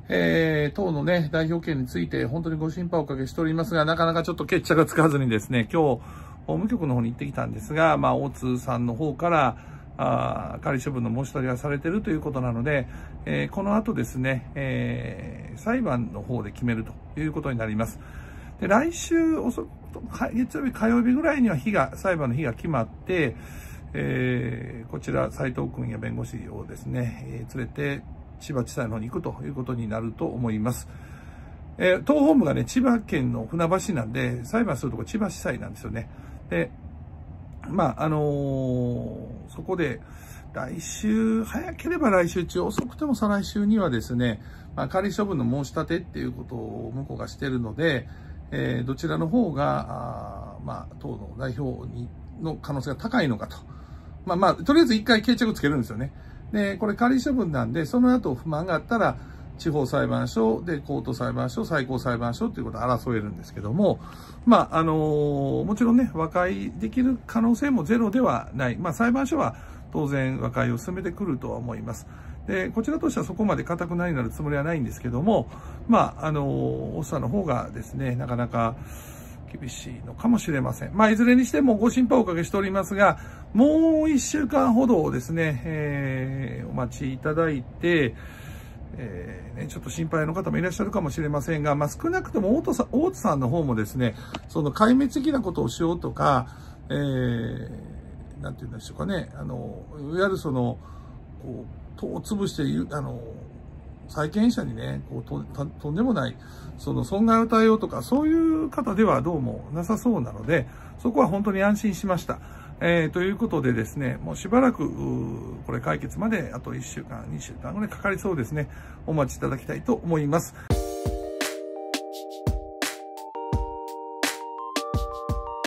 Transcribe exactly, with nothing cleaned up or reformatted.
えー、党のね、代表権について本当にご心配をおかけしておりますが、なかなかちょっと決着がつかずにですね、今日、法務局の方に行ってきたんですが、まあ、大津さんの方から、あ仮処分の申し立てがされているということなので、えー、この後ですね、えー、裁判の方で決めるということになります。で、来週遅く、月曜日、火曜日ぐらいには日が、裁判の日が決まって、えー、こちら、斉藤君や弁護士をですね、えー、連れて、千葉地裁の方に行くということになると思います。えー、党本部がね、千葉県の船橋なんで、裁判するとこ千葉地裁なんですよね。で、まあ、あのー、そこで、来週、早ければ来週中、遅くても再来週にはですね、まあ、仮処分の申し立てっていうことを向こうがしているので、えー、どちらの方が、あまあ、党の代表に、の可能性が高いのかと。まあまあ、とりあえず一回決着つけるんですよね。で、これ仮処分なんで、その後不満があったら、地方裁判所で高等裁判所、最高裁判所ということを争えるんですけども、まあ、あのー、もちろんね、和解できる可能性もゼロではない。まあ、裁判所は当然和解を進めてくるとは思います。で、こちらとしてはそこまで固くなになるつもりはないんですけども、まあ、あのー、大津さんの方がですね、なかなか厳しいのかもしれません。まあ、いずれにしてもご心配をおかけしておりますが、もう一週間ほどですね、えー、お待ちいただいて、えーね、ちょっと心配の方もいらっしゃるかもしれませんが、まあ、少なくとも大津さん、大津さんの方もですね、その壊滅的なことをしようとか、えー、なんて言うんでしょうかね、あの、いわゆるその、こう、党を潰して、あの、債権者にね、こうと、とんでもない、その損害を与えようとか、そういう方ではどうもなさそうなので、そこは本当に安心しました。えー、ということでですね、もうしばらく、これ解決まであといっしゅうかん、にしゅうかんぐらいかかりそうですね。お待ちいただきたいと思います。